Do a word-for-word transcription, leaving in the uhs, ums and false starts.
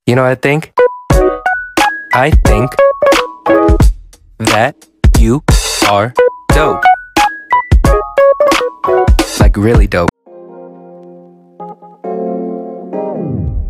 You know what I think? I think that you are dope. Like really dope.